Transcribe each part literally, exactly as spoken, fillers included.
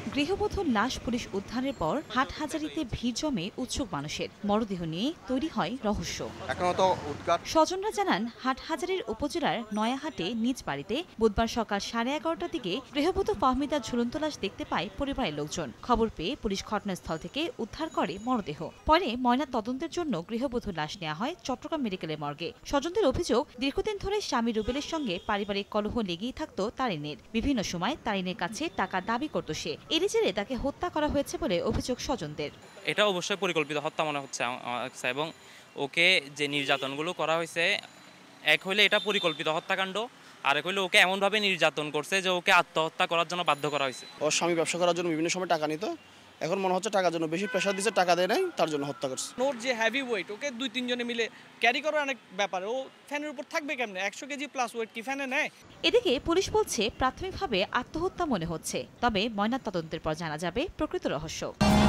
গৃহবধূর লাশ পুলিশ উদ্ধারের পর হাটহাজারীতে ভিড় জমে উৎসুক মানুষের। মরদেহ নিয়ে তৈরি হয় রহস্য। স্বজনরা জানান, হাটহাজারীর উপজেলার নয়াহাটে নিজ বাড়িতে বুধবার সকাল সাড়ে এগারোটার দিকে গৃহবধূ ফাহমিদার ঝুলন্ত লাশ দেখতে পায় পরিবারের লোকজন। খবর পেয়ে পুলিশ ঘটনাস্থল থেকে উদ্ধার করে মরদেহ। পরে ময়না তদন্তের জন্য গৃহবধূর লাশ নেওয়া হয় চট্টগ্রাম মেডিকেলের মর্গে। স্বজনদের অভিযোগ, দীর্ঘদিন ধরে স্বামী রুবেলের সঙ্গে পারিবারিক কলহ লেগেই থাকত তারিনের। বিভিন্ন সময় তারিনের কাছে টাকা দাবি করত সে। এর জেরে তাকে হত্যা করা হয়েছে বলে অভিযোগ স্বজনদের। এটা অবশ্যই পরিকল্পিত হত্যা মনে হচ্ছে এবং ওকে যে নির্যাতনগুলো করা হয়েছে, এক হইলে এটা পরিকল্পিত হত্যাকাণ্ড, আর এক হইলে ওকে এমনভাবে নির্যাতন করছে যে ওকে আত্মহত্যা করার জন্য বাধ্য করা হয়েছে। ওর স্বামী ব্যবসা করার জন্য বিভিন্ন সময় টাকা নিত, এখন মনে হচ্ছে টাকার জন্য বেশি প্রেশার দিচ্ছে, টাকা দেয় নাই, তার জন্য হত্যা করছে। ওর যে হেভি ওয়েট, ওকে দুই তিনজনে মিলে ক্যারি করার অনেক ব্যাপার। ও ফ্যানের উপর থাকবে কেমনে? একশো কেজি প্লাস ওয়েট কি ফ্যানে নেয়? এদিকে পুলিশ বলছে প্রাথমিকভাবে আত্মহত্যা মনে হচ্ছে, তবে ময়নাতদন্তের পর জানা যাবে প্রকৃত রহস্য।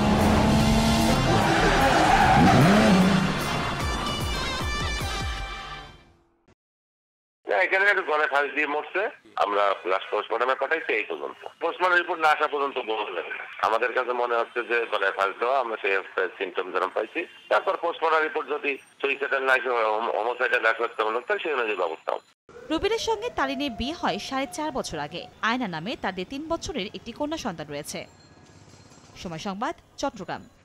এখানে একটু গলায় ফাঁস দিয়ে মরছে, আমরা লাস্ট পোস্টমর্টমে পাঠাইছি। এই পর্যন্ত পোস্টমর্টম রিপোর্ট না আসা পর্যন্ত বলবেন আমাদের কাছে মনে হচ্ছে যে গলায় ফাঁস দেওয়া, আমরা সেই সিমটম যেরকম পাইছি। তারপর পোস্টমর্টম রিপোর্ট যদি সুইসাইডাল না হোমোসাইডাল না করতে হলো, তাহলে সেই অনুযায়ী ব্যবস্থা। রুবেলের সঙ্গে তারিনের বিয়ে হয় সাড়ে চার বছর আগে। আয়না নামে তাদের তিন বছরের একটি কন্যা সন্তান রয়েছে। সময় সংবাদ, চট্টগ্রাম।